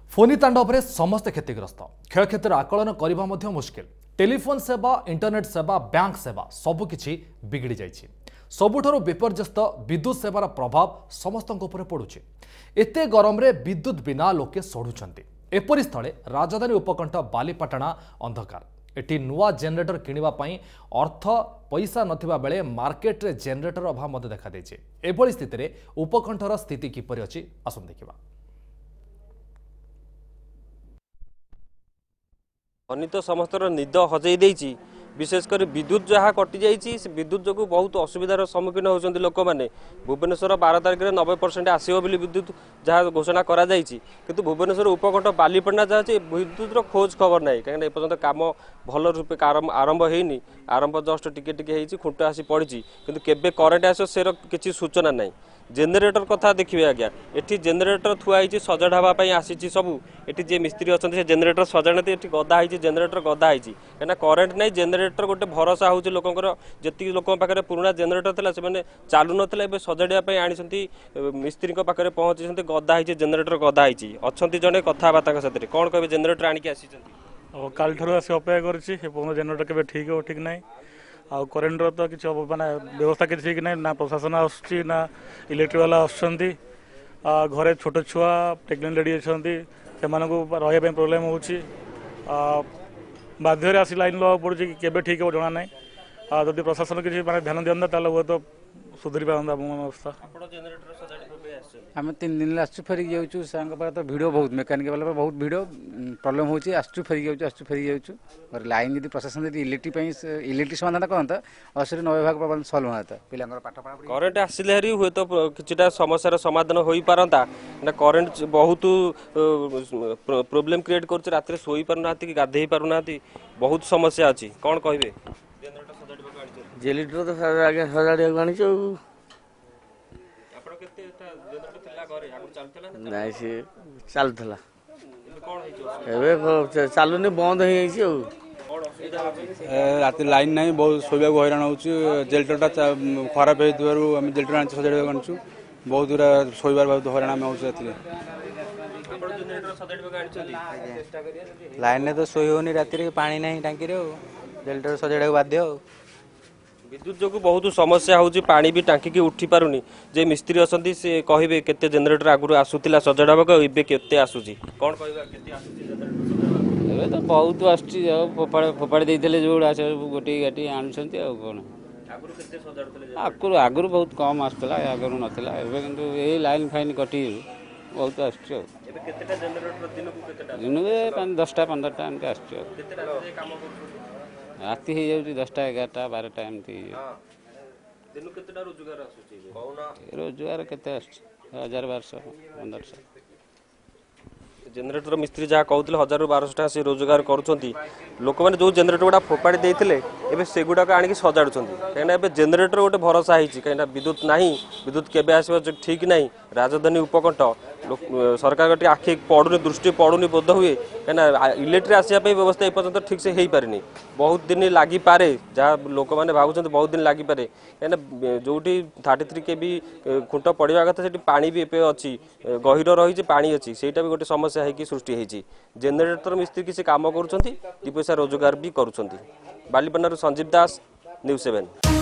फोनी तांडव में समस्त क्षतिग्रस्त क्षय क्षेत्र आकलन करने मुश्किल टेलीफोन सेवा इंटरनेट सेवा बैंक सेवा सबकिछि बिगड़ी जाइछि। सबुठारु विपर्यस्त विद्युत सेवार प्रभाव समस्त पड़ुछि। एते गरम रे विद्युत बिना लोके सड़ुछंती। एपरि स्थले राजधानी उपकंठ बालीपाटना अंधकार। एटी नुआ जेनेरेटर किनिबा पई अर्थ पैसा नथिबा बेले मार्केट रे जेनेरेटर अभाव मते देखा देछि। एभली स्थिति रे उपकंठर स्थिति किपरि अछि आसुन देखिबा। अनित समस्तर निद हजई देछि। विशेषकर विद्युत जहाँ कटि जाइछि विद्युत जो बहुत असुविधार सम्मुखीन होउछन्ति लोक माने। भुवनेश्वर 12 तारिख रे 90% आसीबो बोली विद्युत जहाँ घोषणा करा जाइछि, किंतु भुवनेश्वर उपकंठ बालीपटना जाछि विद्युतर खोज खबर नाही। काहे ए पर्यंत काम भल रूपे आरंभ हेइनी। आरंभ जस्ट टिके टिके हेइछि, खुंट आसी पड़िछि, किंतु केबे करेंट आसो सेर किछि सूचना नाही। जेनेरेटर कथा देखिए आज्ञा, एठी जेनेरेटर थुआ होइछि सजा ढाबा पई आसीछि सबु। एठी जे मिस्त्री अछन्ति से जेनेरेटर सजाणते एठी गदा होइछि, जेनेरेटर गदा होइछि। काना करेंट नाही, जेनेरेटर गोटे भरोसा होउछि लोकंकर। जेति लोकन पाखरे पुराना जेनेरेटर थिला से माने चालु नथिला, एबे सजाडिया पई आनिसन्ति मिस्त्री को पाखरे पहुंचिसन्ति, गदा होइछि, जेनेरेटर गदा होइछि। अछन्ति जने कथा बाता साथे कोन कहबे जेनेरेटर आनिके आसीसन्ति। काल ठारू आसी अपेक्षा करछि, हे पूर्ण जेनेरेटर केबे ठीक हो ठीक नाही। आ करेंट तो किसी माने व्यवस्था किसी ठीक ना ना प्रशासन आसुची ना इलेक्ट्रिक वाला आसुचंती। घरे छोट छुआ प्रेग्नेंट लेडी अछंती, सेमान को रहिबा प्रॉब्लम होउची। बाध्य आसी लाइन लगा पड़ुची, केबे ठीक हो जना नाही। जदि प्रशासन किसी माने ध्यान दियंदा ताले वो तो सुधरी पांदा अवस्था। आम 3 दिन आसु फेरिक जाऊँ सांग तो भिड़ बहुत मेकानिक वाला बहुत भिड़ प्रॉब्लम होची। आसु फेरिक जाऊँ लाइन जब प्रशासन इलेक्ट्रिक समाधान करता असुरी 90 भाग सल्व होता पिला पाठ पढ़ा। करेंट आसिले हरी हुए तो किछिटा समस्यार समाधान होई पारंता ना। करेंट बहुत प्रॉब्लम क्रिएट करछ। रात रे सोई पारुनाती कि गाधेई पारुनाती, बहुत समस्या अछि। कोन कहबे जेनेरेटर सजाडिबो आनिछ? जेनेरेटर तो आगे सजाडिबो आनिछ। नहीं सी चलता चलुनी बंद हो रात लाइन नहीं, बहुत शोबा हैरान हो। जेनेरेटर खराब हो जेनेरेटर आनी सजाड़ आनु बहुत दूर शोबार बहुत हैरान आम हो। लाइन तो शोई होनी रात पानी ना टांकी जेनेरेटर सजाड़ा बाध्य। विद्युत जो बहुत समस्या होची, पानी भी टांकी की उठी पारुनी। जे मिस्त्री असंती से कहिबे केते जेनेरेटर आगुर आसुतिला सजाडाबक एबे केते आसुची, कोन कहबा केते आसुची जेनेरेटर? एबे तो बहुत आसची, फोपाड़ी देइतले जोड़ा से गोटी गाटी आनुछंती। आ कोन आगुर केते सजाडतले? आगुर बहुत कम आसतला, आगुर नथिला। एबे किंतु ए लाइन फाइन कटी बहुत आसची। एबे केतेटा जेनेरेटर दिन को केतेटा? दिन में 10टा 15टा एमके आसची। केतेटा रे काम करछु? राति हो जाउची 10टा 11टा 12टा एमती। दिन केतेटा रोजगार आसुची कहूना? रोजगार केते आसची 1000 1200 1500। जेनेरेटर मिस्त्री जहाँ कहते 1000 1200 से रोजगार करुँच। लोक मैंने जो जेनेरेटर गुड़ा फोपाड़ी देते एवं से गुड़ाक आणिक सजाड़ुं कहीं जेनेरेटर गोटे भरोसा होती कहीं विद्युत ना विद्युत केबे आसो ठीक ना। राजधानी उपकंठ सरकार आखि पड़ूनी दृष्टि पड़ूनी बोध हुए कहीं इलेक्ट्रिक आसापी व्यवस्था एपर्यंत ठीक से हो पारे। बहुत दिन लगी पारे जहाँ लोक मैंने भावुं बहुत दिन लगी पारे कहीं जो 33 केबी खुंट पड़ा कथा से पानी भी एवं अच्छी गहिर रही पानी अच्छी सेटा भी गोटे समस्या है कि सृष्टि होती। जेनेरेटर मिस्त्री किसी काम कर पैसा रोजगार भी करुँच। बालीपटना संजीव दास, News7।